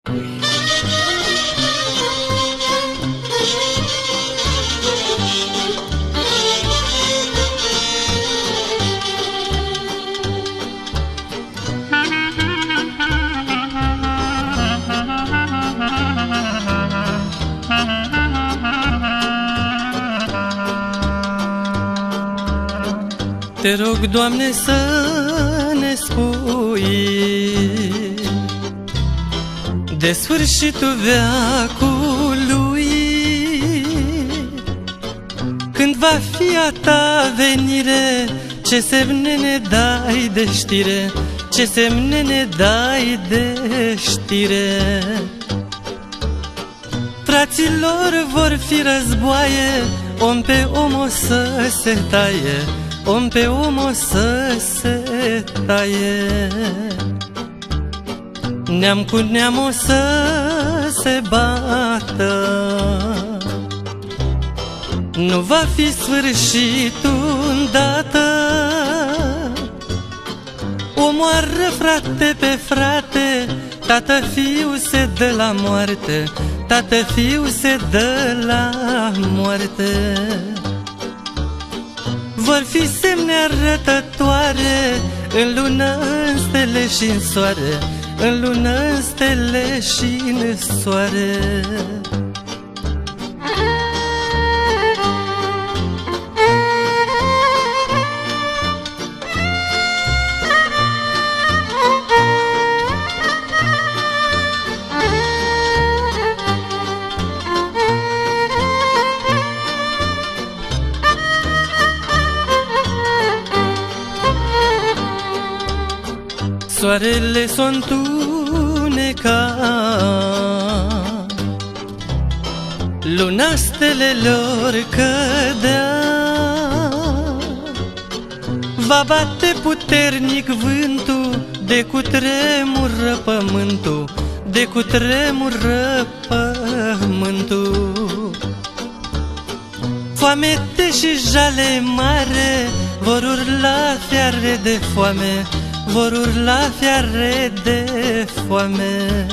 Te rog, Doamne, să ne spui de sfârșitul veacului, când va fi a ta venire, ce semne ne dai de știre, ce semne ne dai de știre. Fraților, vor fi războaie, om pe om o să se taie, om pe om o să se taie. Neam cu neam o să se bată, nu va fi sfârșitul îndată. Omoară frate pe frate, tată fiu se dă la moarte, tată fiu se dă la moarte. Vor fi semne arătătoare în lună, în stele și în soare, în lună, în stele și în soare. Soarele s-o întuneca, luna stelelor cădea, va bate puternic vântul, de cutremură pământul, de cutremură pământul. Foamete și jale mare vor urla fiare de foame, vor urla fiare de foame.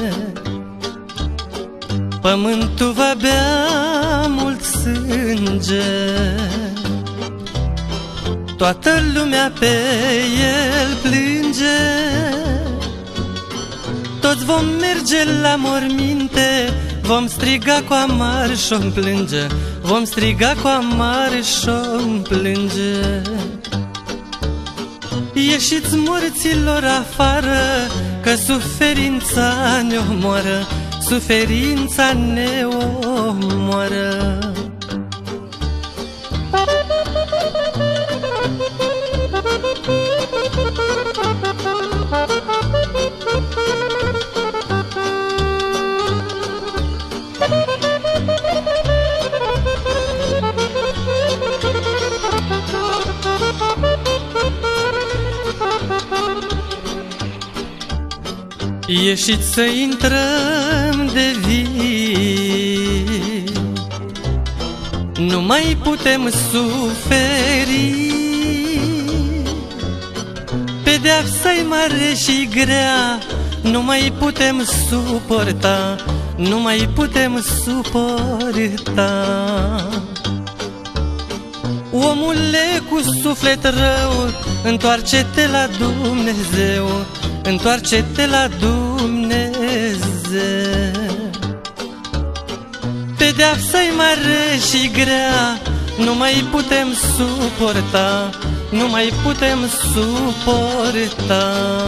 Pământul va bea mult sânge, toată lumea pe el plânge. Toți vom merge la morminte, vom striga cu amar și-o plânge, vom striga cu amar și-o plânge. Ieșiți morților afară, că suferința ne omoară, suferința ne omoară. Ieșiți să intrăm de vii, nu mai putem suferi. Pedeapsa-i mare și grea, nu mai putem suporta, nu mai putem suporta. Omule cu suflet rău, întoarce-te la Dumnezeu, întoarce-te la Dumnezeu. Pedeapsa-i mare și grea, nu mai putem suporta, nu mai putem suporta.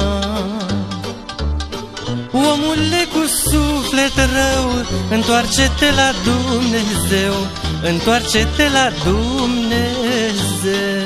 Omule cu suflet rău, întoarce-te la Dumnezeu, întoarce-te la Dumnezeu.